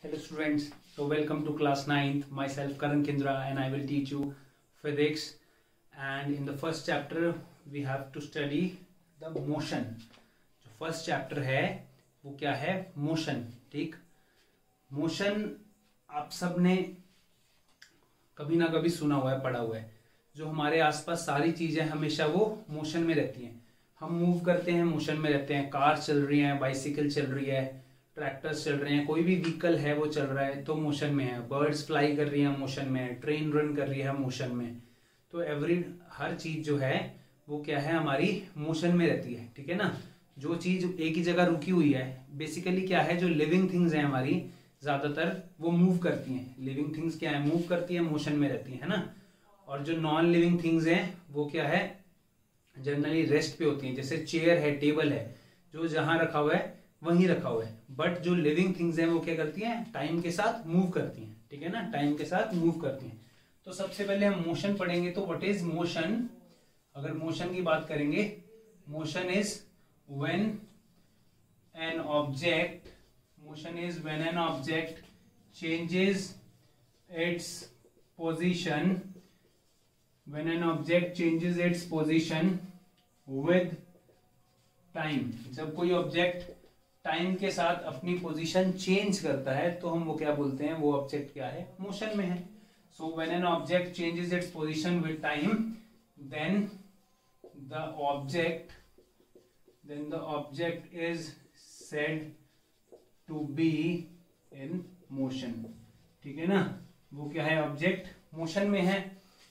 Hello students, so welcome to class 9th. Myself Karan Kindra and I will teach you physics, and in the first chapter we have to study the motion. जो first chapter है वो क्या है? Motion. ठीक, motion आप सब ने कभी ना कभी सुना हुआ है, पढ़ा हुआ है. जो हमारे आसपास सारी चीजें हमेशा वो मोशन में रहती हैं. हम मूव करते हैं, मोशन में रहते हैं. कार चल रही है, बाइसिकल चल रही है, ट्रैक्टर्स चल रहे हैं, कोई भी व्हीकल है वो चल रहा है तो मोशन में है. बर्ड्स फ्लाई कर रही है, मोशन में है. ट्रेन रन कर रही है, मोशन में. तो हर चीज जो है वो क्या है, हमारी मोशन में रहती है. ठीक है ना. जो चीज एक ही जगह रुकी हुई है, बेसिकली क्या है, जो लिविंग थिंग्स हैं हमारी, ज्यादातर वो मूव करती हैं. लिविंग थिंग्स क्या है, मूव करती है, मोशन में रहती है ना. और जो नॉन लिविंग थिंग्स हैं वो क्या है, जनरली रेस्ट पे होती हैं. जैसे चेयर है, टेबल है, जो जहां रखा हुआ है वहीं रखा हुआ है. बट जो लिविंग थिंग्स हैं वो क्या करती हैं, टाइम के साथ मूव करती हैं. ठीक है ना, टाइम के साथ मूव करती हैं. तो सबसे पहले हम मोशन पढ़ेंगे. तो व्हाट इज मोशन? अगर मोशन की बात करेंगे, motion is when an object changes its position with time. जब कोई ऑब्जेक्ट टाइम के साथ अपनी पोजीशन चेंज करता है तो हम वो क्या बोलते हैं, वो ऑब्जेक्ट क्या है, मोशन में है. So when an object changes its position with time, then the object is said to be in motion. ठीक है ना. वो क्या है, ऑब्जेक्ट मोशन में है,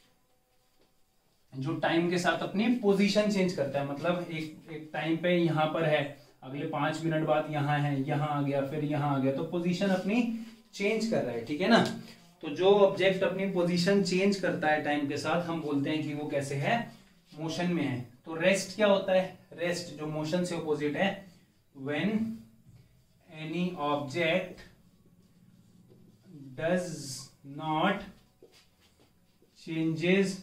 जो टाइम के साथ अपनी पोजीशन चेंज करता है. मतलब एक टाइम पे यहां पर है, अगले 5 मिनट बाद यहाँ है, यहाँ आ गया, फिर यहाँ आ गया, तो पोजीशन अपनी चेंज कर रहा है. ठीक है ना. तो जो ऑब्जेक्ट अपनी पोजीशन चेंज करता है टाइम के साथ, हम बोलते हैं कि वो कैसे है, मोशन में है. तो रेस्ट क्या होता है? रेस्ट जो मोशन से अपोजिट है, when any object does not changes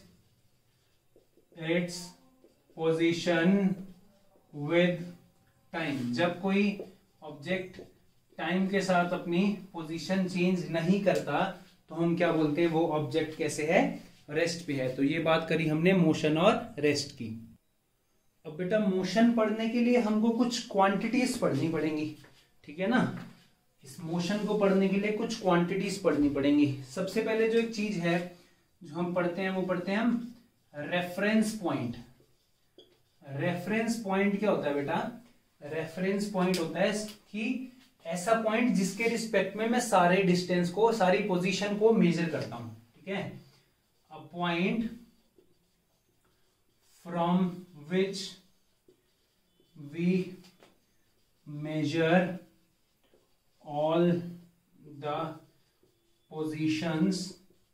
its position with time. जब कोई ऑब्जेक्ट टाइम के साथ अपनी पोजीशन चेंज नहीं करता तो हम क्या बोलते हैं, वो ऑब्जेक्ट कैसे है, रेस्ट पे है. तो ये बात करी हमने मोशन और रेस्ट की. अब बेटा मोशन पढ़ने के लिए हमको कुछ क्वांटिटीज पढ़नी पड़ेंगी. ठीक है ना. इस मोशन को पढ़ने के लिए कुछ क्वांटिटीज पढ़नी पड़ेंगी. सबसे पहले जो एक चीज है जो हम पढ़ते हैं, वो पढ़ते हैं हम रेफरेंस पॉइंट. रेफरेंस पॉइंट क्या होता है बेटा? रेफरेंस पॉइंट होता है कि ऐसा पॉइंट जिसके रिस्पेक्ट में मैं सारे डिस्टेंस को, सारी पोजीशन को मेजर करता हूं. ठीक है. A point from which we measure all the positions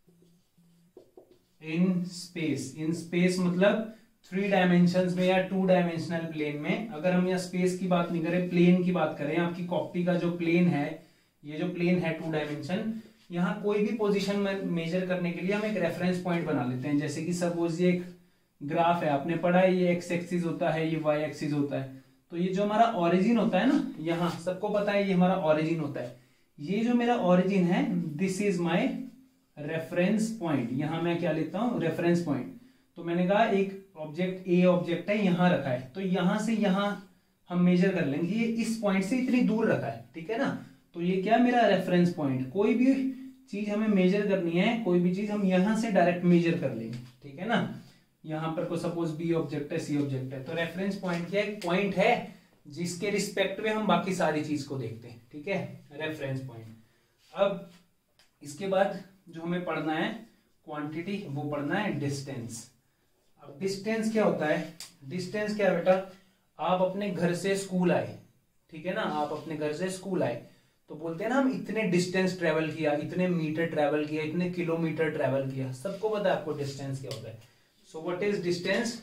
in space. In space मतलब 3 डायमेंशंस में या 2 डायमेंशनल प्लेन में. अगर हम यहाँ स्पेस की बात नहीं करें, प्लेन की बात करें, आपकी कॉपी का जो प्लेन है, ये जो प्लेन है 2 डायमेंशन, यहाँ कोई भी पोजीशन में मेजर करने के लिए हम एक रेफरेंस पॉइंट बना लेते हैं. जैसे कि सपोज ये एक ग्राफ है, आपने पढ़ा है, ये एक्स एक्सिस होता है, ये वाई एक्सिस होता है. तो ये जो हमारा ऑरिजिन होता है ना, यहाँ सबको पता है ये हमारा ऑरिजिन होता है. ये जो मेरा ऑरिजिन है, this is my reference point. यहां मैं क्या लिखता हूं, रेफरेंस पॉइंट. तो मैंने कहा एक ऑब्जेक्ट, ए ऑब्जेक्ट है, यहां रखा है, तो यहां से यहां हम मेजर कर लेंगे, ये इस पॉइंट से इतनी दूर रखा है. ठीक है ना. तो ये क्या, मेरा रेफरेंस पॉइंट. कोई भी चीज हमें मेजर करनी है, कोई भी चीज हम यहां से डायरेक्ट मेजर कर लेंगे. ठीक है ना. यहां पर को सपोज बी ऑब्जेक्ट है, सी ऑब्जेक्ट है, तो रेफरेंस पॉइंट क्या है, पॉइंट है जिसके रिस्पेक्ट में हम बाकी सारी चीज को देखते हैं. ठीक है, रेफरेंस पॉइंट. अब इसके बाद जो हमें पढ़ना है क्वांटिटी, वो पढ़ना है डिस्टेंस. अब डिस्टेंस क्या होता है? डिस्टेंस क्या है बेटा? आप अपने घर से स्कूल आए, ठीक है ना, आप अपने घर से स्कूल आए तो बोलते हैं ना हम इतने डिस्टेंस ट्रेवल किया, इतने मीटर ट्रेवल किया, इतने किलोमीटर ट्रेवल किया. सबको पता है आपको डिस्टेंस क्या होता है. So what is distance?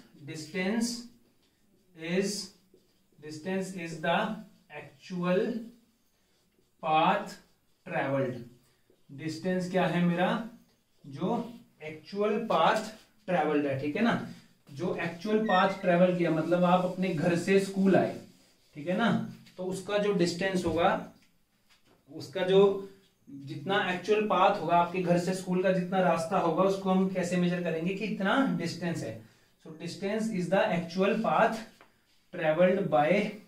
Distance is the actual path travelled. Distance क्या है मेरा? जो एक्चुअल पाथ ट्रेवल्ड है. ठीक है ना. जो एक्चुअल पाथ ट्रेवल किया, मतलब आप अपने घर से स्कूल आए, ठीक है ना, तो उसका जो डिस्टेंस होगा, उसका जो जितना एक्चुअल पाथ होगा आपके घर से स्कूल का, जितना रास्ता होगा उसको हम कैसे मेजर करेंगे कि इतना डिस्टेंस है। So distance is the actual path travelled by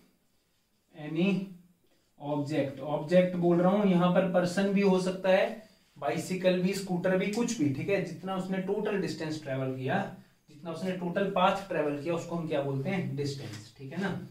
any object. Object बोल रहा हूं, यहां पर पर्सन भी हो सकता है, बाइसिकल भी, स्कूटर भी, कुछ भी, ठीक है। जितना उसने टोटल डिस्टेंस ट्रेवल किया, जितना उसने टोटल पाथ ट्रेवल किया, उसको हम क्या बोलते हैं, डिस्टेंस, ठीक है ना।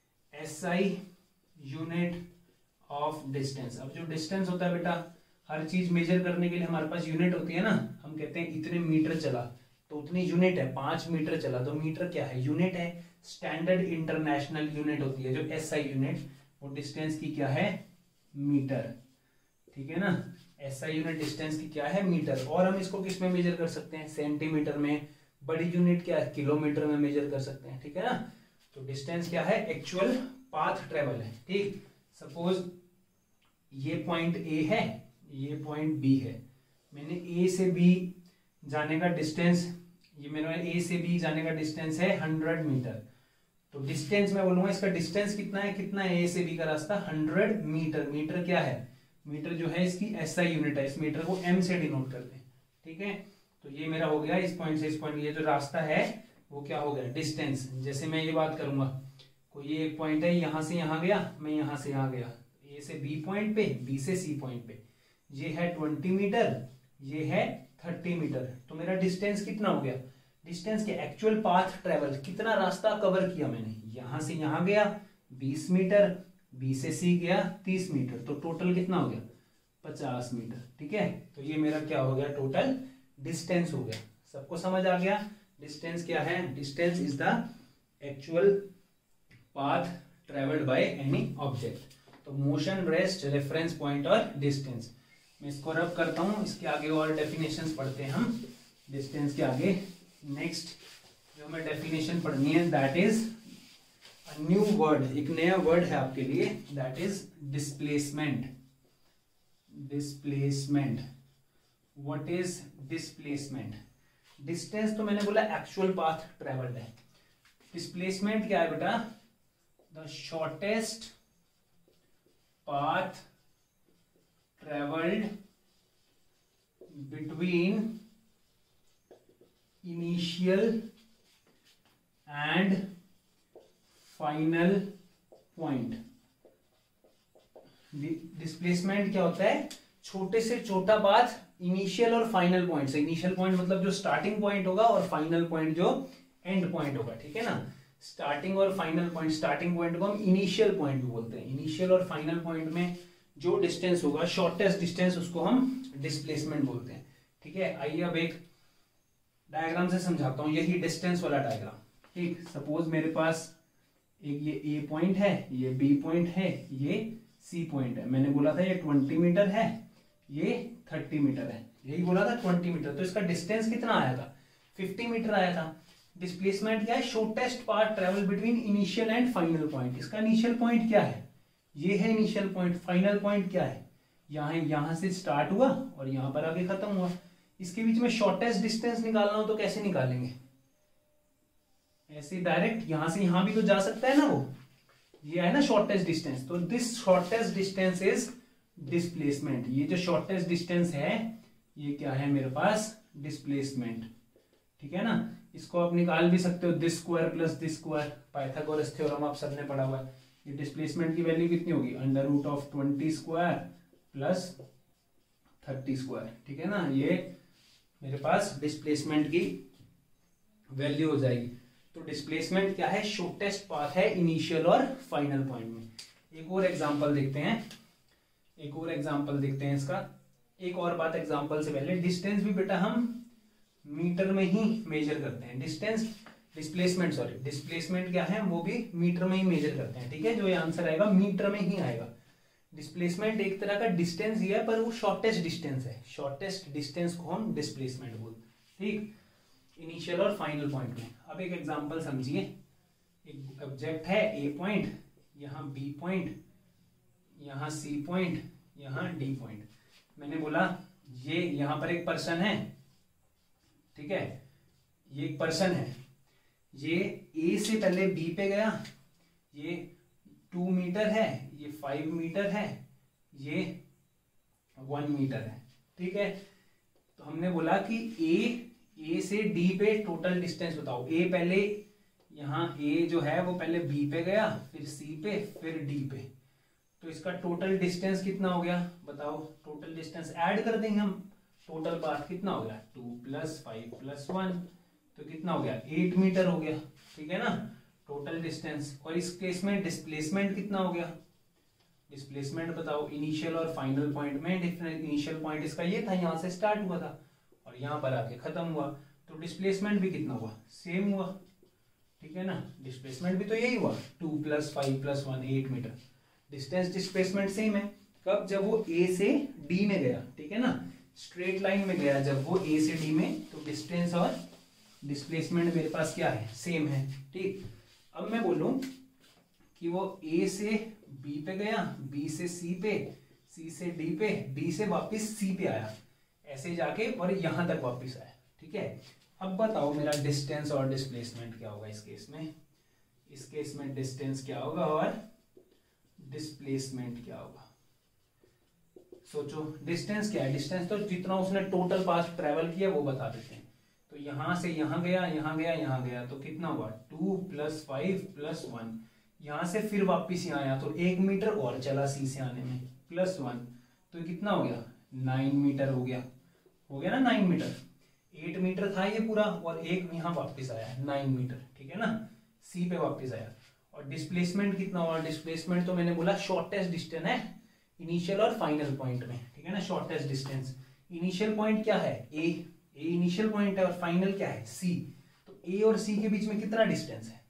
SI unit of distance. अब जो डिस्टेंस होता है बेटा, हर चीज मेजर करने के लिए हमारे पास यूनिट होती है ना। हम कहते हैं इतने मीटर चला तो उतनी यूनिट है, 5 मीटर चला तो मीटर क्या है, यूनिट है। स्टैंडर्ड इंटरनेशनल यूनिट होती है जो एसआई यूनिट, वो डिस्टेंस की क्या है, मीटर, ठीक है ना। एसआई यूनिट डिस्टेंस की क्या है, मीटर। और हम इसको किस में मेजर कर सकते हैं, सेंटीमीटर में। बड़ी यूनिट क्या है, किलोमीटर में मेजर कर सकते हैं, ठीक है ना। तो डिस्टेंस क्या है, एक्चुअल पाथ ट्रेवल है, ठीक। सपोज ये पॉइंट ए है, ये पॉइंट बी है, मैंने ए से बी जाने का डिस्टेंस, ये मेरा ए से बी जाने का डिस्टेंस है 100 मीटर। तो डिस्टेंस मैं बोलूंगा इसका डिस्टेंस कितना है, कितना है ए से बी का रास्ता, 100 मीटर। मीटर क्या है, मीटर जो है इसकी एसआई यूनिट है, इस मीटर को एम से डिनोट करते हैं, ठीक है। तो ये मेरा हो गया इस पॉइंट से इस पॉइंट, ये जो रास्ता है वो क्या हो गया, डिस्टेंस। जैसे मैं ये बात करूंगा, कोई ये एक पॉइंट है, यहां से यहां गया, मैं यहां से यहां गया, ए से बी पॉइंट पे, बी से सी पॉइंट पे, ये है 20 मीटर, ये है 30 मीटर। तो मेरा डिस्टेंस कितना हो गया, डिस्टेंस के एक्चुअल पाथ ट्रेवल, कितना रास्ता कवर किया मैंने, यहां से यहां गया 20 मीटर, बी से सी गया 30 मीटर, तो टोटल कितना हो गया, 50 मीटर, ठीक है। तो ये मेरा क्या हो गया, टोटल डिस्टेंस हो गया। सबको समझ आ गया डिस्टेंस क्या है, distance is the actual path travelled by any object. तो मोशन, रेस्ट, रेफरेंस पॉइंट और डिस्टेंस। मैं इसको रब करता हूं, इसके आगे और डेफिनेशंस पढ़ते हैं हम डिस्टेंस के आगे। नेक्स्ट जो हमें डेफिनेशन पढ़नी है, that is a new word, एक नया वर्ड है आपके लिए, that is displacement. Displacement, what is displacement. Distance तो मैंने बोला एक्चुअल पाथ ट्रेवल्ड है, डिस्प्लेसमेंट क्या है बेटा, the shortest path traveled between initial and final point। Displacement क्या होता है, छोटे से छोटा पाथ इनिशियल और फाइनल पॉइंट से। इनिशियल पॉइंट मतलब जो स्टार्टिंग पॉइंट होगा और फाइनल पॉइंट जो एंड पॉइंट होगा, ठीक है ना। स्टार्टिंग और फाइनल पॉइंट, स्टार्टिंग पॉइंट को हम इनिशियल पॉइंट भी बोलते हैं। इनिशियल और फाइनल पॉइंट में जो डिस्टेंस होगा, शॉर्टेस्ट डिस्टेंस, उसको हम डिस्प्लेसमेंट बोलते हैं, ठीक है। आइए अब एक डायग्राम से समझाता हूं, यही डिस्टेंस वाला डायग्राम, ठीक। सपोज मेरे पास एक ये ए पॉइंट है, ये बी पॉइंट है, ये सी पॉइंट है। मैंने बोला था ये 20 मीटर है, ये 30 मीटर है, यही बोला था 20 मीटर। तो इसका डिस्टेंस कितना आया था, 50 मीटर आया था। डिस्प्लेसमेंट क्या है, shortest path travel between initial and final point. इसका इनिशियल पॉइंट क्या है, ये है इनिशियल पॉइंट। फाइनल पॉइंट क्या है, यहां से स्टार्ट हुआ और यहां पर आगे खत्म हुआ। इसके बीच में शॉर्टेस्ट डिस्टेंस निकालना हो तो कैसे निकालेंगे, ऐसे डायरेक्ट, यहां से यहां भी तो जा सकता है ना वो, ये है ना शॉर्टेस्ट डिस्टेंस। तो this shortest distance is displacement. ये जो शॉर्टेस्ट डिस्टेंस है ये क्या है मेरे पास, डिस्प्लेसमेंट, ठीक है ना। इसको आप निकाल भी सकते हो, this square plus this square, Pythagoras theorem आप सबने पढ़ा हुआ है। ये डिस्प्लेसमेंट की वैल्यू कितनी होगी, under root of 20 square plus 30 square, ठीक है ना। ये मेरे पास डिस्प्लेसमेंट की वैल्यू हो जाएगी। तो डिस्प्लेसमेंट क्या है, शॉर्टेस्ट पाथ है इनिशियल और फाइनल पॉइंट में। एक और एग्जांपल देखते हैं, एक और एग्जांपल देखते हैं इसका। एक और बात एग्जांपल से पहले, डिस्टेंस भी बेटा हम मीटर में ही मेजर करते हैं। डिस्टेंस, डिस्प्लेसमेंट सॉरी, डिस्प्लेसमेंट क्या है, वो भी मीटर में ही मेजर करते हैं, ठीक है। जो ये आंसर आएगा मीटर में ही आएगा। डिस्प्लेसमेंट एक तरह का डिस्टेंस ही है, पर वो शॉर्टेस्ट डिस्टेंस है। शॉर्टेस्ट डिस्टेंस को हम डिस्प्लेसमेंट बोलते हैं, ठीक, इनिशियल और फाइनल पॉइंट में। अब एक एग्जांपल समझिए, एक ऑब्जेक्ट है ए पॉइंट, यहाँ बी पॉइंट, यहाँ सी पॉइंट, यहाँ डी पॉइंट। मैंने बोला ये यहाँ पर एक पर्सन है, ठीक है, ये एक पर्सन है, ये ए से पहले बी पे गया, ये 2 मीटर है, ये 5 मीटर है, ये 1 मीटर है। ठीक है, तो हमने बोला कि ए से डी पे टोटल डिस्टेंस बताओ। ए पहले यहाँ ए जो है वो पहले बी पे गया, फिर सी पे, फिर डी पे, तो इसका टोटल डिस्टेंस कितना हो गया बताओ। टोटल डिस्टेंस ऐड कर देंगे हम, टोटल पाथ कितना हो गया 2 + 5 + 1, तो कितना हो गया 8 मीटर हो गया। ठीक है ना, टोटल डिस्टेंस। और इस केस में डिस्प्लेसमेंट कितना हो गया, डिस्प्लेसमेंट बताओ। इनिशियल और फाइनल पॉइंट में डिफरेंस, इनिशियल पॉइंट इसका ये था, यहाँ से स्टार्ट हुआ था और यहाँ पर आके खत्म हुआ, तो डिस्प्लेसमेंट भी कितना हुआ, सेम हुआ। ठीक है ना, डिस्प्लेसमेंट भी तो यही हुआ 2 + 5 + 1 8 मीटर। डिस्टेंस डिस्प्लेसमेंट सेम है। कब, जब वो ए से डी में गया। ठीक है ना, स्ट्रेट लाइन में गया जब वो ए से डी में, तो डिस्टेंस और डिस्प्लेसमेंट मेरे पास क्या है, सेम है। ठीक, अब मैं बोलूं कि वो ए से बी पे गया, बी से सी पे, सी से डी पे, डी से वापस सी पे आया, ऐसे जाके और यहां तक वापस आया। ठीक है, अब बताओ मेरा डिस्टेंस और डिस्प्लेसमेंट क्या होगा इस केस में। इस केस में डिस्टेंस क्या होगा और डिस्प्लेसमेंट क्या होगा। सोचो, डिस्टेंस क्या है, डिस्टेंस तो जितना उसने टोटल पाथ ट्रेवल किया वो बता देते हैं। तो यहां से यहां गया, यहां गया, यहां गया, तो कितना हुआ 2 + 5 + 1। यहां से फिर वापिस यहाँ आया तो 1 मीटर और चला सी से आने में, +1, तो कितना हो गया 9 मीटर हो गया। हो गया ना 9 मीटर, 8 मीटर था ये पूरा, और एक यहाँ वापिस आया 9 मीटर। ठीक है ना, सी पे वापिस आया। और डिस्प्लेसमेंट कितना हुआ, डिस्प्लेसमेंट तो मैंने बोला शॉर्टेस्ट डिस्टेंस है इनिशियल और फाइनल पॉइंट में। ठीक है ना, शॉर्टेस्ट डिस्टेंस। इनिशियल पॉइंट क्या है, ए इनिशियल पॉइंट है, और फाइनल क्या है, सी। तो ए और सी के बीच में कितना डिस्टेंस है,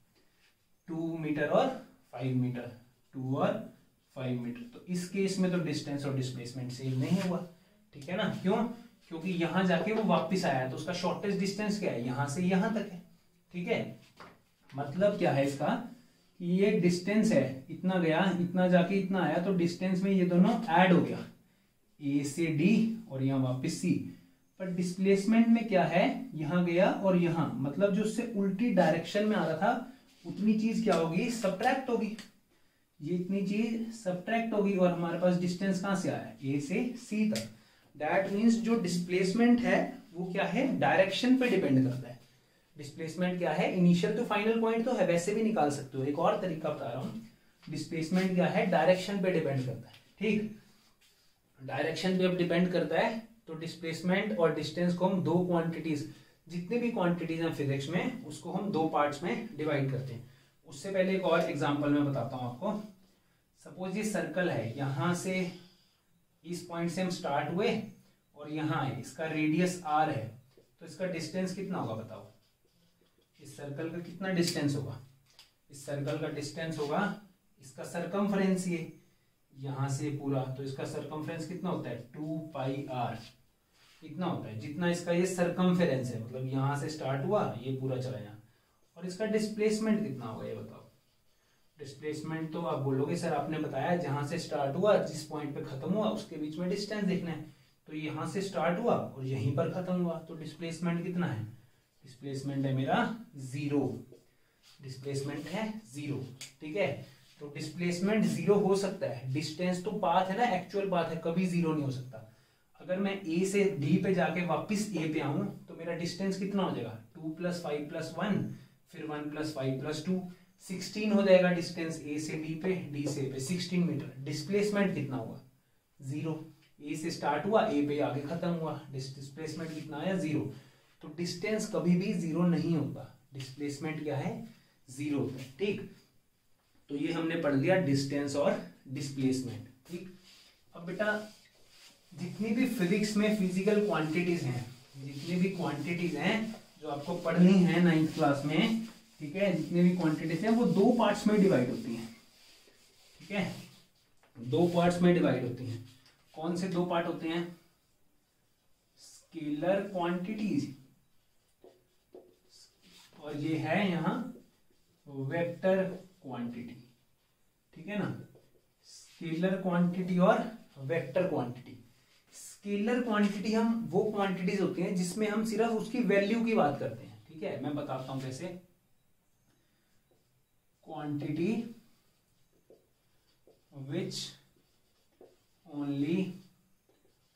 2 मीटर और 5 मीटर, 2 और 5 मीटर। तो इस केस में तो डिस्टेंस और डिस्प्लेसमेंट सेम नहीं हुआ। ठीक है ना, क्यों, क्योंकि यहां जाके वो वापस आया, तो उसका शॉर्टेस्ट डिस्टेंस क्या है, यहां से यहां तक है। ठीक है, मतलब क्या है इसका, कि ये डिस्टेंस है, इतना गया, इतना जाके इतना आया, तो डिस्टेंस में ये दोनों ऐड हो गया, ए से डी और यहाँ वापस सी। पर डिस्प्लेसमेंट में क्या है, यहां गया और यहां, मतलब जो उससे उल्टी डायरेक्शन में आ रहा था उतनी चीज क्या होगी, सब्ट्रैक्ट होगी। ये इतनी चीज सब्ट्रैक्ट होगी, और हमारे पास डिस्टेंस कहां से आया, ए से सी तक। दैट मीन्स जो डिस्प्लेसमेंट है वो क्या है, डायरेक्शन पे डिपेंड करता है। डिस्प्लेसमेंट क्या है, इनिशियल टू फाइनल पॉइंट तो है, वैसे भी निकाल सकते हो, एक और तरीका बता रहा हूं। डिस्प्लेसमेंट क्या है, डायरेक्शन पे डिपेंड करता है। ठीक, डायरेक्शन पे अब डिपेंड करता है, तो डिस्प्लेसमेंट और डिस्टेंस को हम दो क्वांटिटीज, जितनी भी क्वांटिटीज हैं फिजिक्स में, उसको हम दो पार्ट्स में डिवाइड करते हैं। उससे पहले एक और एग्जांपल मैं बताता हूं आपको। सपोज ये सर्कल है, यहां से इस पॉइंट से हम स्टार्ट हुए और यहां आए, इसका रेडियस r है, तो इसका डिस्टेंस कितना होगा बताओ। इस सर्कल का कितना डिस्टेंस होगा, इस सर्कल का डिस्टेंस होगा, इसका सरकमफ्रेंस ये यहां से पूरा, तो इसका सरकमफ्रेंस कितना होता है 2πr, इतना होता है जितना इसका ये सरकमफ्रेंस है, मतलब यहां से स्टार्ट हुआ ये पूरा चला यहाँ। और इसका डिस्प्लेसमेंट कितना होगा ये बताओ। डिस्प्लेसमेंट तो आप बोलोगे सर आपने बताया जहां से स्टार्ट हुआ जिस पॉइंट पे खत्म हुआ उसके बीच में डिस्टेंस देखना है, तो यहां से स्टार्ट हुआ और यहीं पर खत्म हुआ, तो डिस्प्लेसमेंट कितना है, डिस्प्लेसमेंट है मेरा 0, डिस्प्लेसमेंट है 0। ठीक है, तो डिस्प्लेसमेंट 0 हो सकता है, डिस्टेंस तो पाथ है ना, एक्चुअल पाथ है, कभी 0 नहीं हो सकता। अगर मैं ए से डी पे जाके वापस ए पे आऊं तो मेरा डिस्टेंस कितना हो जाएगा 2 + 5 + 1, फिर 1 + 5 + 2, 16 हो जाएगा डिस्टेंस ए से डी पे, डी से पे 16 मीटर। डिस्प्लेसमेंट कितना हुआ 0, ए से स्टार्ट हुआ ए पे आगे खत्म हुआ, डिस्प्लेसमेंट कितना आया 0। तो डिस्टेंस कभी भी 0 नहीं होता, डिस्प्लेसमेंट क्या है 0 होता है। ठीक, तो ये हमने पढ़ लिया डिस्टेंस और डिस्प्लेसमेंट। ठीक, अब बेटा जितनी भी फिजिक्स में फिजिकल क्वांटिटीज हैं, जितनी भी क्वांटिटीज हैं जो आपको पढ़नी है 9th क्लास में, ठीक है, जितनी भी क्वांटिटीज हैं वो दो पार्ट्स में डिवाइड होती हैं। ठीक है, दो पार्ट्स में डिवाइड होती हैं। कौन से दो पार्ट होते हैं, स्केलर क्वांटिटीज, और ये है यहाँ वेक्टर क्वांटिटी। ठीक है ना, स्केलर क्वांटिटी और वेक्टर क्वांटिटी। स्केलर क्वांटिटी हम वो क्वांटिटीज होती हैं जिसमें हम सिर्फ उसकी वैल्यू की बात करते हैं। ठीक है, मैं बताता हूं कैसे। क्वांटिटी विच ओनली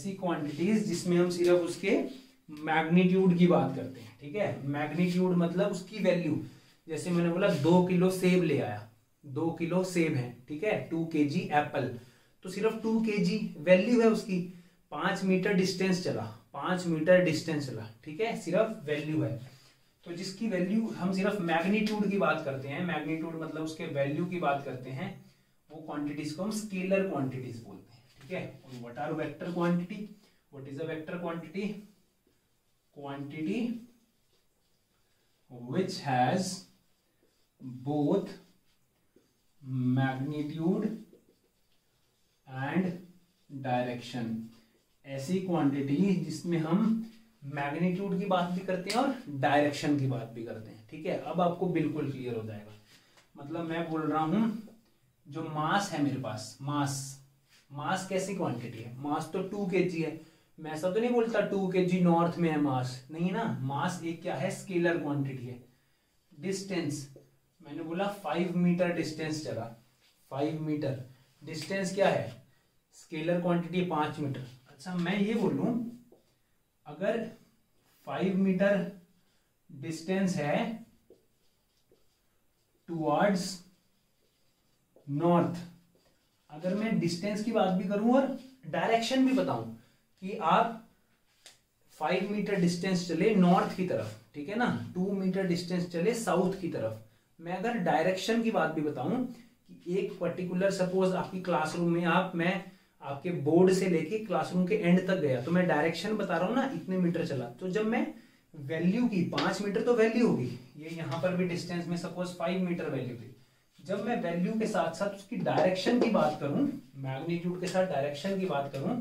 ऐसी क्वांटिटीज जिसमें हम सिर्फ उसके मैग्नीट्यूड की बात करते हैं, ठीक है। मैग्नीट्यूड मतलब उसकी वैल्यू, जैसे मैंने बोला 2 किलो सेब ले आया, 2 किलो सेब है, ठीक है, 2 kg एप्पल, तो सिर्फ 2 kg वैल्यू है उसकी। 5 मीटर डिस्टेंस चला, 5 मीटर डिस्टेंस चला, ठीक है, सिर्फ वैल्यू है। तो जिसकी वैल्यू हम सिर्फ मैग्नीट्यूड की बात करते हैं, मैग्नीट्यूड मतलब उसके वैल्यू की बात करते हैं, वो क्वांटिटीज को हम स्केलर क्वांटिटीज बोलते हैं, ठीक है। और what are vector quantity? What is a vector quantity? Quantity which has both magnitude and direction। ऐसी क्वांटिटी जिसमें हम मैग्नीट्यूड की बात भी करते हैं और डायरेक्शन की बात भी करते हैं, ठीक है। अब आपको बिल्कुल क्लियर हो जाएगा। मतलब मैं बोल रहा हूं जो मास है मेरे पास, मास कैसी क्वांटिटी है? मास तो 2 kg है। मैं ऐसा तो नहीं बोलता 2 kg नॉर्थ में है मास, नहीं ना। मास एक क्या है? स्केलर क्वांटिटी है। डिस्टेंस, मैंने बोला 5 मीटर डिस्टेंस चला, 5 मीटर डिस्टेंस क्या है? Scalar quantity 5 metre. अच्छा, मैं ये बोलूं अगर 5 मीटर डिस्टेंस है टुवर्ड्स नॉर्थ, अगर मैं डिस्टेंस की बात भी करूं और डायरेक्शन भी बताऊं कि आप 5 मीटर डिस्टेंस चले नॉर्थ की तरफ, ठीक है ना, 2 मीटर डिस्टेंस चले साउथ की तरफ। मैं अगर डायरेक्शन की बात भी बताऊं कि एक पर्टिकुलर, सपोज आपकी क्लासरूम में मैं आपके बोर्ड से लेके क्लासरूम के एंड तक गया, तो मैं डायरेक्शन बता रहा हूं ना, इतने मीटर चला। तो जब मैं वैल्यू की 5 मीटर तो वैल्यू होगी, ये यहां पर भी डिस्टेंस में सपोज 5 मीटर वैल्यू थी। जब मैं वैल्यू के साथ साथ उसकी डायरेक्शन की बात करूं, मैग्नीट्यूड के साथ डायरेक्शन की बात करूं,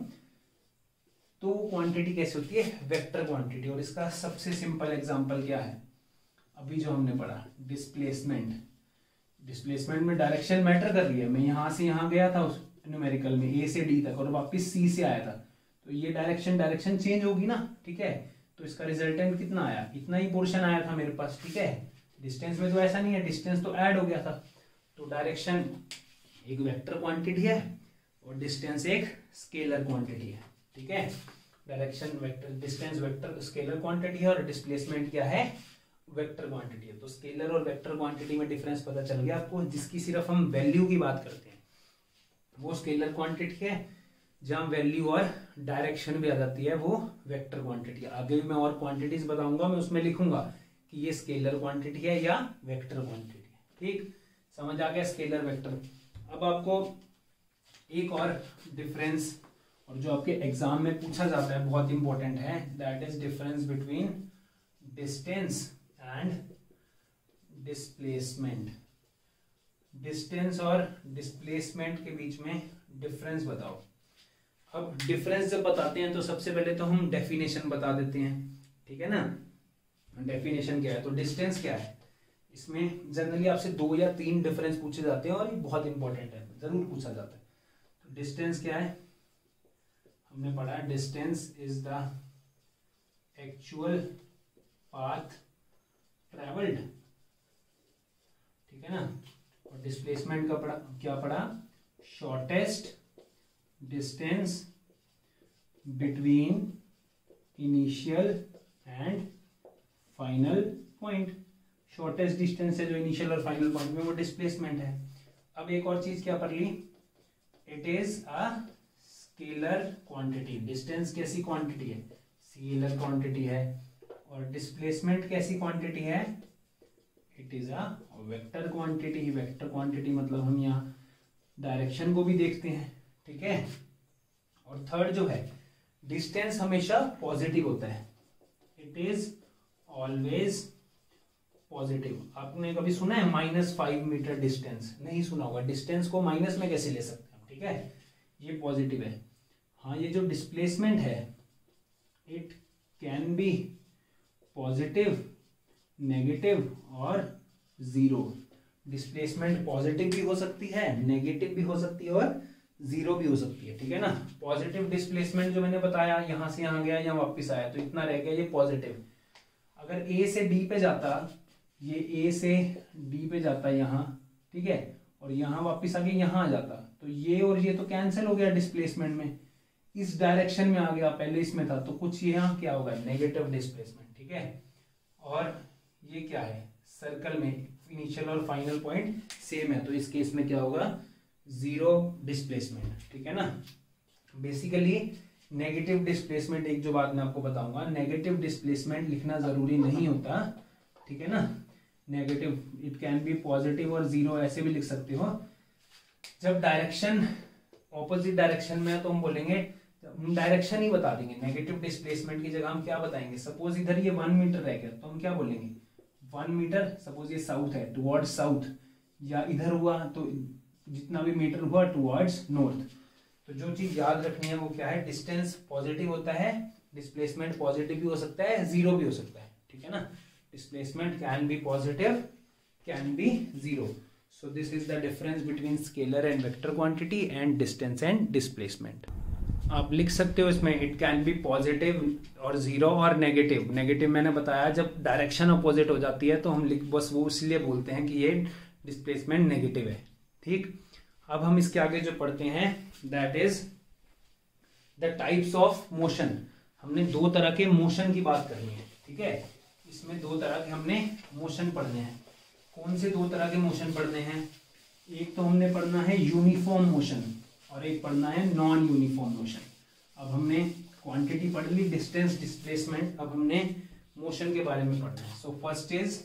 तो वो क्वांटिटी कैसे होती है? Vector quantity. और इसका सबसे सिंपल एग्जांपल क्या है? अभी जो हमने पढ़ा डिस्प्लेसमेंट। डिस्प्लेसमेंट में डायरेक्शन मैटर कर रही है। मैं यहां से यहां गया था उस न्यूमेरिकल में A से D तक और वापस C से आया था, तो ये डायरेक्शन चेंज होगी ना, ठीक है। तो इसका रिजल्टेंट कितना आया? इतना ही पोर्शन आया था मेरे पास, ठीक है। डिस्टेंस में तो ऐसा नहीं है, डिस्टेंस तो ऐड हो गया था। तो डायरेक्शन एक वेक्टर क्वांटिटी है और डिस्टेंस एक स्केलर क्वांटिटी है, ठीक है। Direction vector, distance vector scalar quantity है और डिस्प्लेसमेंट क्या है? वेक्टर क्वांटिटी है। तो स्केलर और वेक्टर क्वांटिटी में डिफरेंस पता चल गया आपको। जिसकी सिर्फ हम वैल्यू की बात करते हैं वो स्केलर क्वांटिटी है, जहां वैल्यू और डायरेक्शन भी आ जाती है वो वेक्टर क्वांटिटी है। आगे भी मैं और क्वांटिटीज बताऊंगा, मैं उसमें लिखूंगा कि ये स्केलर क्वांटिटी है या वेक्टर क्वांटिटी है, ठीक। समझ आ गया स्केलर वेक्टर। अब आपको एक और डिफरेंस, और जो आपके एग्जाम में पूछा जाता है, बहुत इंपॉर्टेंट है, that is difference between distance and displacement. डिस्टेंस और डिस्प्लेसमेंट के बीच में डिफरेंस बताओ। अब डिफरेंस जब बताते हैं तो सबसे पहले तो हम डेफिनेशन बता देते हैं, ठीक है ना। डेफिनेशन क्या है? तो डिस्टेंस क्या है? इसमें जनरली आपसे 2 या 3 डिफरेंस पूछे जाते हैं और ये बहुत इंपॉर्टेंट है, जरूर पूछा जाता है। तो डिस्टेंस क्या है? हमने पढ़ा distance is the actual path travelled, ठीक है ना। और डिस्प्लेसमेंट का पढ़ा, क्या पढ़ा? Shortest distance between initial and final point. Shortest distance है जो इनिशियल और फाइनल पॉइंट में, वो डिस्प्लेसमेंट है। अब एक और चीज क्या पढ़ ली? It is a scalar quantity. Distance कैसी क्वांटिटी है? स्केलर क्वांटिटी है। और डिस्प्लेसमेंट कैसी क्वांटिटी है? It is a vector quantity. Vector quantity मतलब हम यहाँ डायरेक्शन को भी देखते हैं, ठीक है। और थर्ड जो है, डिस्टेंस हमेशा पॉजिटिव होता है। It is always positive. आपने कभी सुना है -5 मीटर डिस्टेंस? नहीं सुना होगा। डिस्टेंस को माइनस में कैसे ले सकते हैं, ठीक है। ये पॉजिटिव है। हाँ, ये जो डिस्प्लेसमेंट है, it can be positive, negative और जीरो। डिस्प्लेसमेंट पॉजिटिव भी हो सकती है, नेगेटिव भी हो सकती है और जीरो भी हो सकती है, ठीक है ना। पॉजिटिव डिस्प्लेसमेंट जो मैंने बताया, यहां से यहां गया या वापस आया, तो इतना रह गया, ये पॉजिटिव। अगर ए से डी पे जाता, ये ए से डी पे जाता यहाँ, ठीक है, और यहाँ वापस आके यहाँ आ जाता, तो ये और ये तो कैंसिल हो गया डिस्प्लेसमेंट में। इस डायरेक्शन में आ गया, पहले इसमें था, तो कुछ यहाँ क्या होगा, नेगेटिव डिस्प्लेसमेंट, ठीक है। और ये क्या है, सर्कल में इनिशियल और फाइनल पॉइंट सेम है, तो इस केस में क्या होगा, जीरो डिस्प्लेसमेंट, ठीक है ना। बेसिकली नेगेटिव डिस्प्लेसमेंट, एक जो बात मैं आपको बताऊंगा, नेगेटिव डिस्प्लेसमेंट लिखना जरूरी नहीं होता, ठीक है ना। Negative, it can be positive और जीरो, ऐसे भी लिख सकते हो। जब डायरेक्शन ऑपोजिट डायरेक्शन में है तो हम बोलेंगे, हम डायरेक्शन ही बता देंगे। नेगेटिव डिस्प्लेसमेंट की जगह हम क्या बताएंगे, सपोज इधर ये 1 मीटर रह गया, तो हम क्या बोलेंगे, 1 मीटर, सपोज ये साउथ है, टुवर्ड्स साउथ, या इधर हुआ तो जितना भी मीटर हुआ टुवर्ड्स नॉर्थ। तो जो चीज याद रखनी है वो क्या है, डिस्टेंस पॉजिटिव होता है, डिस्प्लेसमेंट पॉजिटिव भी हो सकता है, जीरो भी हो सकता है, ठीक है ना। Displacement can be positive, can be zero. So this is the difference between scalar and vector quantity and distance and displacement. आप लिख सकते हो इसमें, it can be positive और जीरो और नेगेटिव। नेगेटिव मैंने बताया जब डायरेक्शन अपोजिट हो जाती है तो हम लिख, बस वो इसलिए बोलते हैं कि ये डिस्प्लेसमेंट नेगेटिव है, ठीक। अब हम इसके आगे जो पढ़ते हैं, that is the types of motion. हमने दो तरह के मोशन की बात करनी है, ठीक है। इसमें दो तरह के हमने मोशन पढ़ने हैं। कौन से दो तरह के मोशन पढ़ने हैं, एक तो हमने पढ़ना है यूनिफॉर्म मोशन और एक पढ़ना है नॉन यूनिफॉर्म मोशन। अब हमने क्वांटिटी पढ़ ली, डिस्टेंस, डिस्प्लेसमेंट, अब हमने मोशन के बारे में पढ़ना है। So first is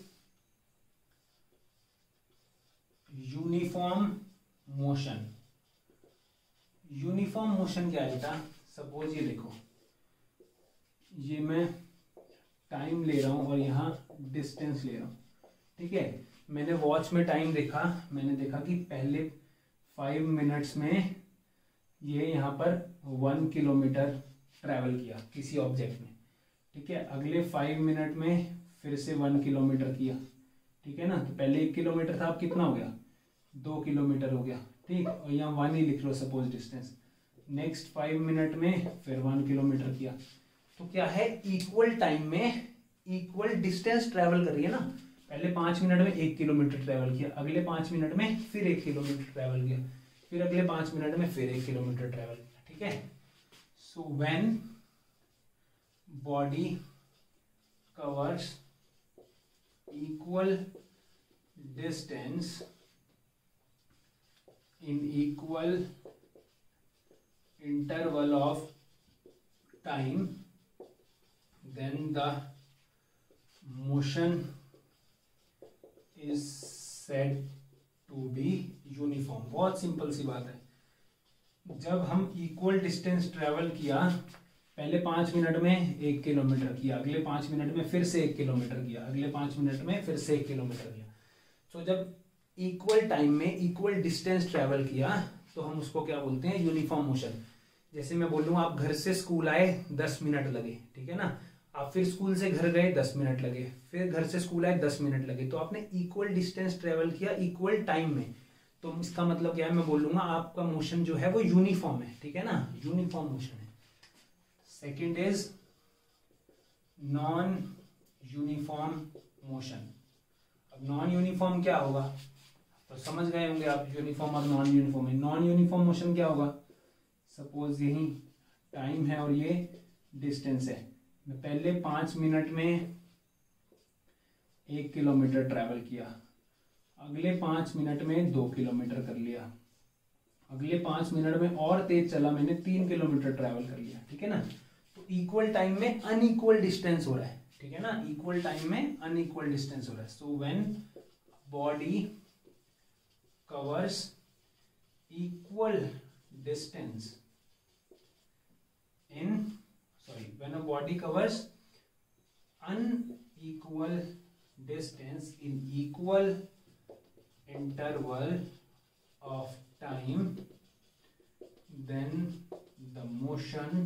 uniform motion. Uniform motion क्या है बेटा, सपोज ये देखो, ये मैं टाइम ले रहा हूं और यहाँ डिस्टेंस ले रहा हूं, ठीक है। मैंने वॉच में टाइम देखा, मैंने देखा कि पहले 5 मिनट्स में ये यहाँ पर 1 किलोमीटर ट्रैवल किया किसी ऑब्जेक्ट में, ठीक है। अगले 5 मिनट में फिर से 1 किलोमीटर किया, ठीक है ना। तो पहले 1 किलोमीटर था, अब कितना हो गया, 2 किलोमीटर हो गया, ठीक। और यहाँ 1 ही लिख लो सपोज डिस्टेंस। नेक्स्ट 5 मिनट में फिर 1 किलोमीटर किया, तो क्या है, इक्वल टाइम में इक्वल डिस्टेंस ट्रैवल कर रही है ना। पहले 5 मिनट में 1 किलोमीटर ट्रैवल किया, अगले 5 मिनट में फिर 1 किलोमीटर ट्रैवल किया, फिर अगले 5 मिनट में फिर 1 किलोमीटर ट्रैवल किया, ठीक है। So when body covers equal distance in equal interval of time, then the motion is said to be uniform। बहुत सिंपल सी बात है। जब हम इक्वल डिस्टेंस ट्रेवल किया, पहले 5 मिनट में 1 किलोमीटर किया, अगले 5 मिनट में फिर से 1 किलोमीटर किया, अगले 5 मिनट में फिर से 1 किलोमीटर किया, तो जब इक्वल टाइम में इक्वल डिस्टेंस ट्रेवल किया तो हम उसको क्या बोलते हैं, यूनिफॉर्म मोशन। जैसे मैं बोलूँ आप घर से स्कूल आए 10 मिनट लगे, ठीक है ना। आप फिर स्कूल से घर गए 10 मिनट लगे, फिर घर से स्कूल आए 10 मिनट लगे, तो आपने इक्वल डिस्टेंस ट्रेवल किया इक्वल टाइम में। तो इसका मतलब क्या है, मैं बोलूंगा आपका मोशन जो है वो यूनिफॉर्म है, ठीक है ना, यूनिफॉर्म मोशन है। Second is non uniform motion. अब नॉन यूनिफॉर्म क्या होगा, तो समझ गए होंगे आप, यूनिफॉर्म और नॉन यूनिफॉर्म है। नॉन यूनिफॉर्म मोशन क्या होगा, सपोज यही टाइम है और ये डिस्टेंस है, मैं पहले 5 मिनट में 1 किलोमीटर ट्रैवल किया, अगले 5 मिनट में 2 किलोमीटर कर लिया, अगले 5 मिनट में और तेज चला, मैंने 3 किलोमीटर ट्रैवल कर लिया, ठीक है ना। तो इक्वल टाइम में अनइक्वल डिस्टेंस हो रहा है, ठीक है ना, इक्वल टाइम में अनइक्वल डिस्टेंस हो रहा है। So when body covers equal distance in when a body covers unequal distance in equal interval of time, then the motion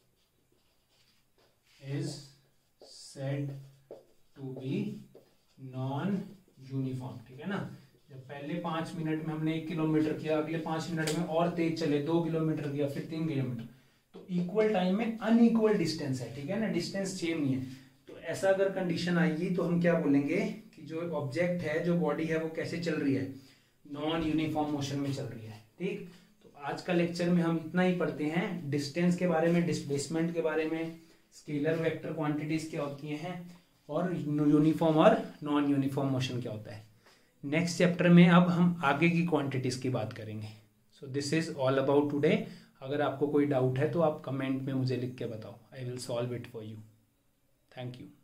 is said to be non uniform, ठीक है ना। जब पहले 5 minute में हमने 1 किलोमीटर किया, अगले 5 मिनट में और तेज चले, 2 किलोमीटर किया, फिर 3 किलोमीटर, तो इक्वल टाइम में अनइक्वल डिस्टेंस है, ठीक है ना, डिस्टेंस सेम नहीं है। तो ऐसा अगर कंडीशन आएगी तो हम क्या बोलेंगे कि जो ऑब्जेक्ट है, जो बॉडी है, वो कैसे चल रही है, नॉन यूनिफॉर्म मोशन में चल रही है, ठीक। तो आज का लेक्चर में हम इतना ही पढ़ते हैं, डिस्टेंस के बारे में, डिस्प्लेसमेंट के बारे में, स्केलर वेक्टर क्वांटिटीज क्या होती हैं, और यूनिफॉर्म और नॉन यूनिफॉर्म मोशन क्या होता है। नेक्स्ट चैप्टर में अब हम आगे की क्वांटिटीज की बात करेंगे। So this is all about today. अगर आपको कोई डाउट है तो आप कमेंट में मुझे लिख के बताओ, I will solve it for you. Thank you.